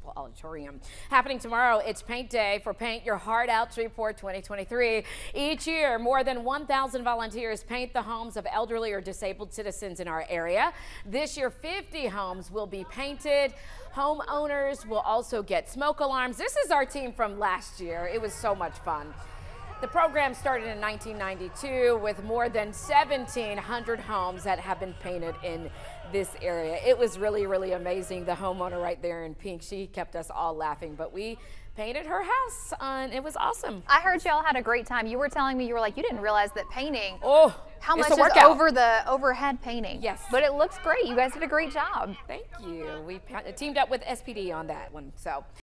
Municipal Auditorium. Happening tomorrow, it's Paint Day for Paint Your Heart Out Shreveport 2023. Each year, more than 1,000 volunteers paint the homes of elderly or disabled citizens in our area. This year, 50 homes will be painted. Homeowners will also get smoke alarms. This is our team from last year. It was so much fun. The program started in 1992 with more than 1,700 homes that have been painted in this area. It was really, really amazing. The homeowner right there in pink, she kept us all laughing, but we painted her house and it was awesome. I heard y'all had a great time. You were telling me, you were like, you didn't realize that painting, how much is over the overhead painting. Yes. But it looks great. You guys did a great job. Thank you. We teamed up with SPD on that one. So.